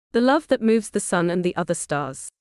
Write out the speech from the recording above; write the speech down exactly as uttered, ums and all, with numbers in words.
The love that moves the sun and the other stars.